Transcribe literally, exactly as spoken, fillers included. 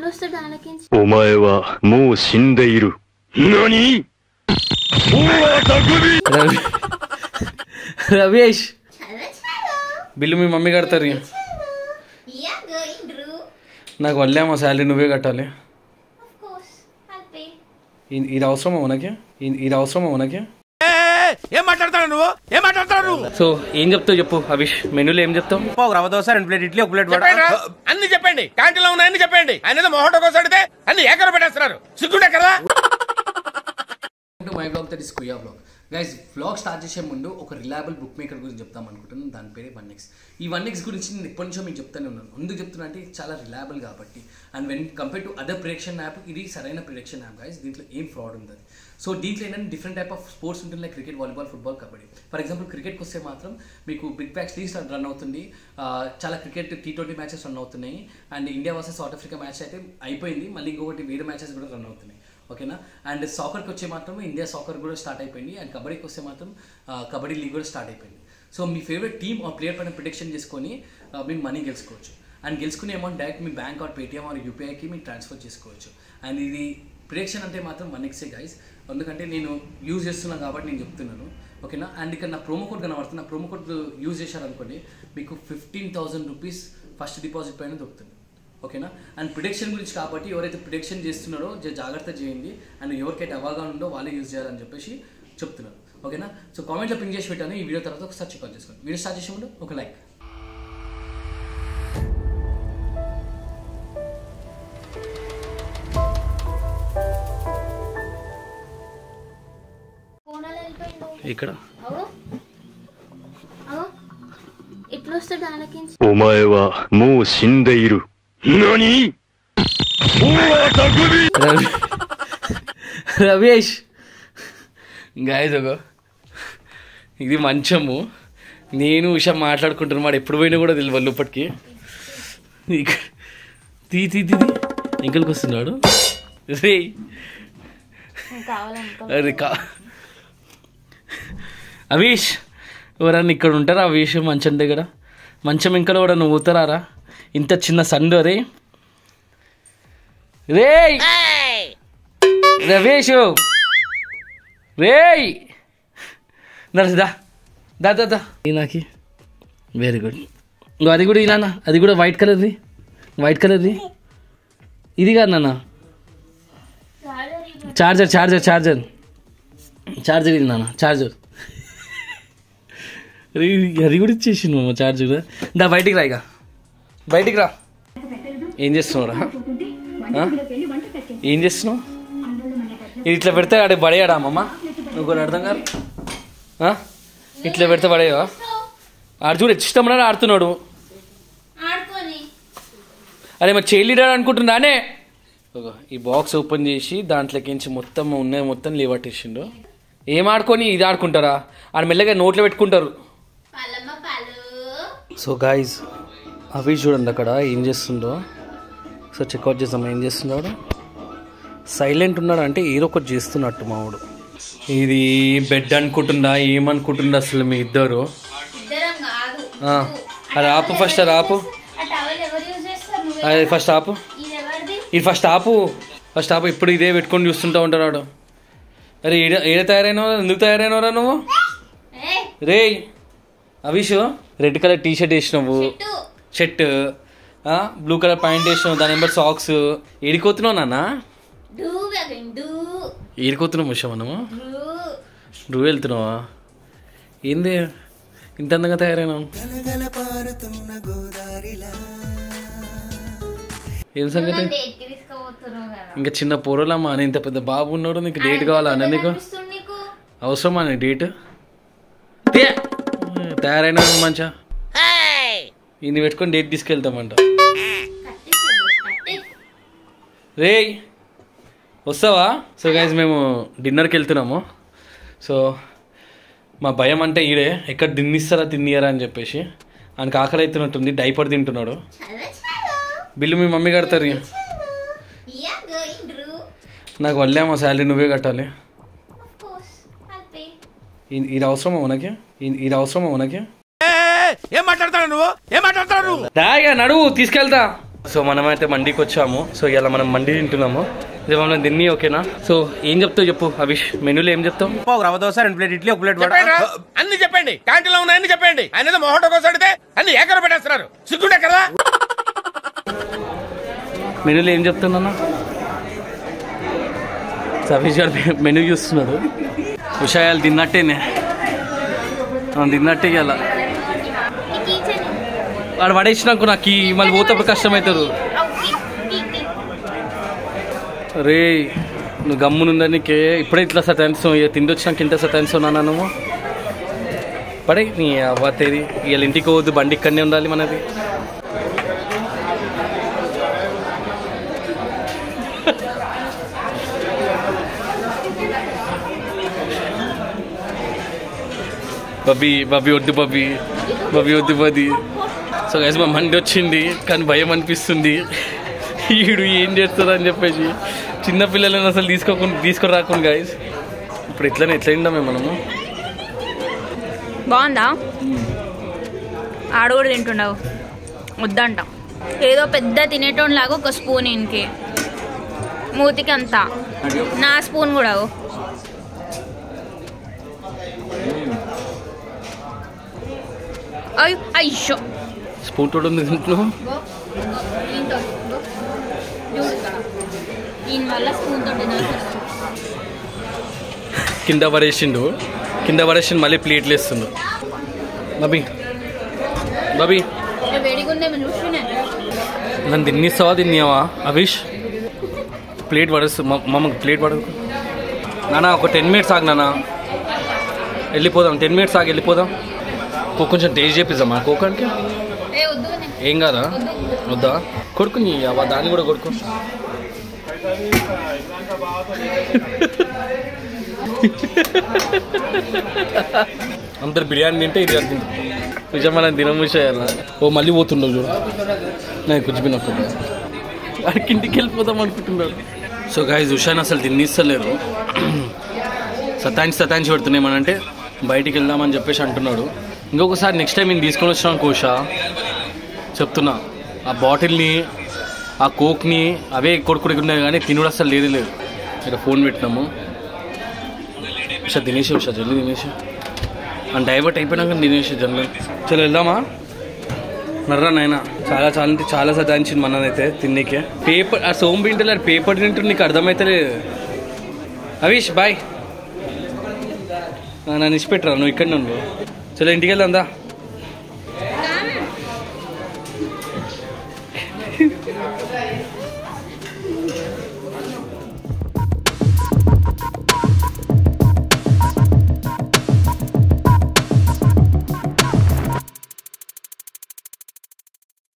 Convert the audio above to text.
お前はもう死んでいる。何? Ravesh bill మీ mummy కడతారు. నాకు వల్లేమో శాలరీ నువ్వే కట్టాలి. ఇది అవసరమా మనకి? ఇది అవసరమా మనకి? ఏం మాట్లాడతాడు నువ్వు? ఏం మాట్లాడతాడు నువ్వు? సో ఏం చెప్తావు చెప్పు అభిష్. మెనూలో ఏం చెప్తావు? ఒక రవ్వ దోశ, రెండు ప్లేట్ ఇడ్లీ, ఒక ప్లేట్ వడ. అన్ని చెప్పండి, క్యాంటీన్ లో ఉన్నాయని చెప్పండి. ఆయన మొహటో కోసం అడిగితే అన్ని ఏకర పెట్టేస్తున్నారు. సిగ్గుండే కదా. మై బ్లాగ్ దట్ ఇస్ కుయా బ్లాగ్. గైస్ బ్లాగ్ స్టార్ట్ చేసే ముందు ఒక రిలయబుల్ బుక్ మేకర్ గురించి చెప్తాం అనుకుంటున్నాను. దాని పేరే వన్ ఎక్స్. ఈ వన్ ఎక్స్ గురించి నేను ఎప్పటి నుంచో మీకు చెప్తానే ఉన్నాను. ఎందుకు చెప్తున్నా అంటే చాలా రిలయబుల్ కాబట్టి. And when compare to other prediction app ఇది సరైన ప్రిడిక్షన్ యాప్ గైస్. దీంట్లో ఏం ఫ్రాడ్ ఉంటుంది. సో దీంట్లో ఏంటంటే డిఫరెంట్ టైప్ ఆఫ్ స్పోర్ట్స్ ఉంటుంది, like cricket, volleyball, football, kabaddi. For example క్రికెట్కి వస్తే మాత్రం మీకు బిగ్ బ్యాష్ లీగ్స్ రన్ అవుతుంది. చాలా cricket T twenty matches run అవుతున్నాయి. And India versus South Africa match అయితే అయిపోయింది. మళ్ళీ ఇంకొకటి వేరే మ్యాచెస్ కూడా రన్ అవుతున్నాయి. ఓకేనా. అండ్ సాకర్కి వచ్చే మాత్రం ఇండియా సాకర్ కూడా స్టార్ట్ అయిపోయింది. అండ్ కబడ్డీకి వస్తే మాత్రం కబడ్డీ లీగ్ కూడా స్టార్ట్ అయిపోయింది. సో మీ ఫేవరెట్ టీమ్ ఆ ప్లేయర్ పైన ప్రిడిక్షన్ చేసుకొని మీరు మనీ గెలుచుకోవచ్చు. అండ్ గెలుచుకునే అమౌంట్ డైరెక్ట్ మీ బ్యాంక్ ఆర్ పేటిఎం ఆర్ యూపీఐకి మీరు ట్రాన్స్ఫర్ చేసుకోవచ్చు. అండ్ ఇది ప్రిడిక్షన్ అంటే మాత్రం వన్ ఎక్సే గైస్. ఎందుకంటే నేను యూజ్ చేస్తున్నాను కాబట్టి నేను చెప్తున్నాను. ఓకేనా. అండ్ ఇక్కడ నా ప్రోమో కోడ్ కనబడుతుంది. నా ప్రోమో కోడ్ యూజ్ చేశారనుకోండి మీకు fifteen thousand rupees first deposit పైన దొరుకుతుంది. ఓకేనా. అండ్ ప్రిడిక్షన్ గురించి కాబట్టి ఎవరైతే ప్రిడిక్షన్ చేస్తున్నారో జాగ్రత్త చేయండి. అండ్ ఎవరికైతే అవగాహన ఉందో వాళ్ళే యూజ్ చేయాలని చెప్పేసి చెప్తున్నారు. ఓకేనా. సో కామెంట్లో పింక్ చేసి పెట్టాను. ఈ వీడియో తర్వాత ఒకసారి చెక్ చేసుకోండి. వీడియో స్టార్ట్ చేసే ముందు ఒక లైక్. ఇక్కడ お前はもう死んでいる。何? రవేష్ గాయస్ ఒక ఇది మంచము. నేను ఉషా మాట్లాడుకుంటున్నాను. వాడు ఎప్పుడు పోయినా కూడా తెలియదు వాళ్ళు ఇప్పటికి. తీ తీ తీ ఇంకలికి వస్తున్నాడు. రే అరే కా అవిష్ ఎవరన్నా ఇక్కడ ఉంటారా అవిష్ మంచం దగ్గర? మంచం ఇంకా కూడా నువ్వు ఊతరారా? ఇంత చిన్న సండు రే రే రవేష్ రే నర్సదా దా దా దా నాకి వెరీ గుడ్. ఇంకో అది కూడా ఇలా అది కూడా వైట్ కలర్ది వైట్ కలర్ది ఇది కాదు నాన్న. చార్జర్ చార్జర్ చార్జర్ చార్జర్ ఇది నాన్న చార్జర్. అది కూడా ఇచ్చేసింది మామ చార్జర్. దా బయటికి రా, ఇక బయటికి రా. ఏం చేస్తున్నావురా? ఏం చేస్తున్నావు? ఇది ఇట్లా పెడితే ఆడ పడేయాడా అమ్మమ్మ? నువ్వు కూడా అర్థం కాదు. ఇట్లా పెడితే పడేయవా? ఆడు చూడు ఇష్టం ఆడుతున్నాడు. అరే మరి చేయలేడా అనుకుంటున్నానే. ఈ బాక్స్ ఓపెన్ చేసి దాంట్లోకించి మొత్తం ఉన్నాయి మొత్తం లేవట్టేసిండు. ఏం ఆడుకొని ఇది ఆడుకుంటారా? ఆడ మెల్లగా నోట్లో పెట్టుకుంటారు. సో గాయ్స్ అవి చూడండి అక్కడ ఏం చేస్తుండో. సో చెక్అవుట్ చేద్దాం ఏం చేస్తున్నాడు. సైలెంట్ ఉన్నాడు అంటే ఏదో ఒకటి చేస్తున్నట్టు మావాడు. ఇది బెడ్ అనుకుంటుందా ఏమనుకుంటుందా అసలు మీ ఇద్దరు? అది ఆపు ఫస్ట్, అది ఆపు, అది ఫస్ట్ ఆపు, ఇది ఫస్ట్ ఆపు, ఫస్ట్ ఆపు. ఇప్పుడు ఇదే పెట్టుకొని చూస్తుంటా ఉంటాడు. అరే ఏడ ఏడ తయారైనవరా? ఎందుకు తయారైనవరా నువ్వు? రే Avish red colour T shirt వేసినావు, షర్ట్ బ్లూ కలర్ ప్యాంట్ వేసినావు, దాని నెంబర్ సాక్స్. ఏడిపోతున్నావు నాన్న? ఏడిపోతున్నావు ముష మనము? నువ్వు వెళ్తున్నావా? ఏంది ఇంత అందంగా తయారైనావు? ఏం సంగతి? ఇంకా చిన్న పొరలమ్మా. నేను ఇంత పెద్ద బాబు ఉన్నాడు, నీకు డేట్ కావాలా అన్న? నీకు అవసరమా నీ డేట్? తయారైనా మంచిగా ఇన్ని పెట్టుకొని డేట్ తీసుకెళ్తామంట. రే వస్తావా? సో గైస్ మేము డిన్నర్కి వెళ్తున్నాము. సో మా భయం అంటే ఈడే ఎక్కడ తిన్నిస్తారా తిన్నియరా అని చెప్పేసి. ఆయనకు ఆకలి అవుతున్నట్టుంది, డైపర్ తింటున్నాడు. బిల్లు మీ మమ్మీ కడతారు. నాకు వల్లేమో శాలరీ నువ్వే కట్టాలి. ఇది అవసరమా మనకి? ఇది అవసరమా మనకి? ఏం మాట్లాడతాడు నువ్వు? ఏం మాట్లాడతాడు నువ్వు? దాగా నడువు తీసుకెళ్తా. సో మనమైతే మండికి వచ్చాము. సో ఇలా మనం మండి తింటున్నాము. ఇది మనం తిన్ని ఓకేనా? సో ఏం చెప్తావు చెప్పు అవిష్, మెనూలో ఏం చెప్తావు? రవ దోశ, రెండు ప్లేట్ ఇడ్లీ, ఒక ప్లేట్ అన్ని చెప్పండి. క్యాంటీన్ లో ఉన్నాయని చెప్పండి. ఆయన మొహటో కోసం అడిగితే అన్ని ఏకర పెట్టేస్తున్నారు. సిగ్గుండే కదా. మెనూలో ఏం చెప్తున్నా? సఫీష్ గారు మెనూ చూస్తున్నాడు. విషయాలు తిన్నట్టేనే తిన్నట్టే అలా వాడు పడేసినాకు నాకు మళ్ళీ పోతప్పుడు కష్టమవుతారు. రే నువ్వు గమ్మునుందానికే ఇప్పుడే ఇట్లా సతాన్సం, ఇక తిండి వచ్చినాక ఇంత సతాన్సం నాన్న నువ్వు పడే నీ అవ్వ తేది. వీళ్ళ ఇంటికి పోవద్దు, బండి ఇక్కడనే ఉండాలి మనది. బబ్బీ బబ్బీ వద్దు బబ్బీ బబ్బీ వద్దు బది. సో గైస్ మా మండి వచ్చింది కానీ భయం అనిపిస్తుంది. ఈడు ఏం చేస్తారు అని చెప్పేసి చిన్నపిల్లలను అసలు తీసుకోకుండా తీసుకొని రాకుండా గైస్. ఇప్పుడు ఎట్లనే ఎట్లా తింటామే మనము. బాగుందా? ఆడ కూడా తింటుండవు వద్దంట. ఏదో పెద్ద తినేటోన్లాగా ఒక స్పూన్ ఇంకి మూతికి అంతా నా స్పూన్ కూడా అయ్యో స్పూన్ తోడు ఉంది దీంట్లో. కింద పడేసిండు కింద పడేసిండు మళ్ళీ ప్లేట్లు వేస్తుండు. బాబీ బాబీ నన్ను తిన్నిస్తావా తిన్నావా అవిష్? ప్లేట్ పడేస్తు మమ్మకి ప్లేట్ పడదు నానా. ఒక టెన్ మినిట్స్ ఆగు నాన్న, వెళ్ళిపోదాం. టెన్ మినిట్స్ ఆగి వెళ్ళిపోదాం. కొంచెం టేస్ట్ చేపిద్దామా కోకానికి? ఏం కాదా? వద్దా? కొడుకుని అవ దాన్ని కూడా కొడుకు. అందరు బిర్యానీ తింటే ఇది తింటాం. నిజం మనం తినమూసేయాల. ఓ మళ్ళీ పోతుండవు చూడు. నేను కూర్చుపోయినప్పుడు వాడికి ఇంటికి వెళ్ళిపోదాం అనుకుంటున్నాడు. సో గాయస్ ఉషాన్ అసలు తిన్నిస్తలేరు. సతాయించి సతాయించి పెడుతున్నాయి. ఏమనంటే బయటికి వెళ్దామని చెప్పేసి అంటున్నాడు. ఇంకొకసారి నెక్స్ట్ టైం నేను తీసుకొని వచ్చినాను కోషా చెప్తున్నా. ఆ బాటిల్ని ఆ కోక్ని అవే కొడుకుడుకున్నాయి కానీ తినుడు అసలు లేదు లేదు. ఇక్కడ ఫోన్ పెట్టినాము. ఉషా తినేసి ఉషా జల్లి తినేసి అని డైవర్ట్ అయిపోయినాక తినేసి జల్లి. చలో వెళ్దామా? నర్రా నాయన చాలా చాలా చాలా సతాయించింది మననైతే తిన్నీకే. పేపర్ ఆ సోమ్ తింటే పేపర్ తింటుంది నీకు అర్థమవుతలేదు. అవిష్ బాయ్ నన్ను ఇచ్చిపెట్టరా, నువ్వు ఇక్కడ నుండి. చలో ఇంటికి వెళ్దాందా?